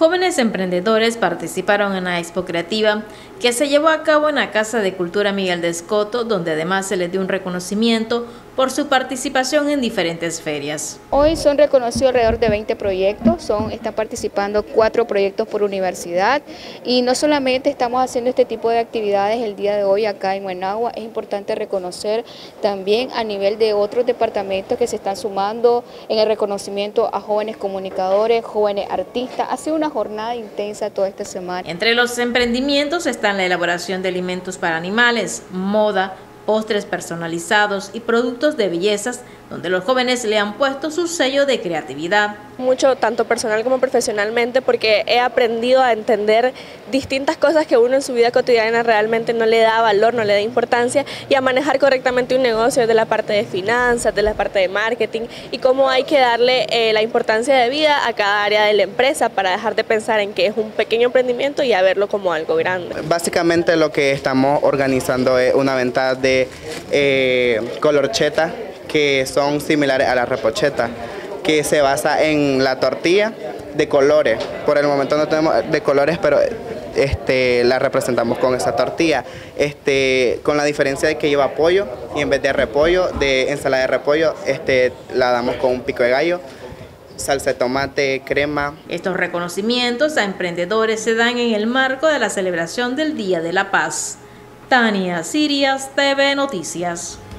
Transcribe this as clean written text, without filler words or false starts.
Jóvenes emprendedores participaron en la Expo Creativa que se llevó a cabo en la Casa de Cultura Miguel de Escoto, donde además se les dio un reconocimiento por su participación en diferentes ferias. Hoy son reconocidos alrededor de 20 proyectos, están participando 4 proyectos por universidad y no solamente estamos haciendo este tipo de actividades el día de hoy acá en Managua, es importante reconocer también a nivel de otros departamentos que se están sumando en el reconocimiento a jóvenes comunicadores, jóvenes artistas. Ha sido una jornada intensa toda esta semana. Entre los emprendimientos están la elaboración de alimentos para animales, moda, postres personalizados y productos de bellezas, donde los jóvenes le han puesto su sello de creatividad. Mucho, tanto personal como profesionalmente, porque he aprendido a entender distintas cosas que uno en su vida cotidiana realmente no le da valor, no le da importancia, y a manejar correctamente un negocio desde la parte de finanzas, de la parte de marketing, y cómo hay que darle la importancia de vida a cada área de la empresa para dejar de pensar en que es un pequeño emprendimiento y a verlo como algo grande. Básicamente lo que estamos organizando es una venta de colorcheta, que son similares a la repocheta, que se basa en la tortilla de colores. Por el momento no tenemos de colores, pero la representamos con esa tortilla, con la diferencia de que lleva pollo y en vez de repollo, de ensalada de repollo, la damos con un pico de gallo, salsa de tomate, crema. Estos reconocimientos a emprendedores se dan en el marco de la celebración del Día de la Paz. Tania Sirias, TV Noticias.